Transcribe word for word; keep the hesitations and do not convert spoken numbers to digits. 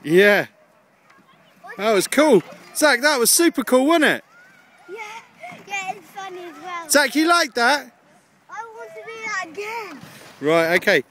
Yeah. That was cool. Zach, that was super cool, wasn't it? Yeah, yeah, it's funny as well. Zach, you liked that? I want to do that again. Right, okay.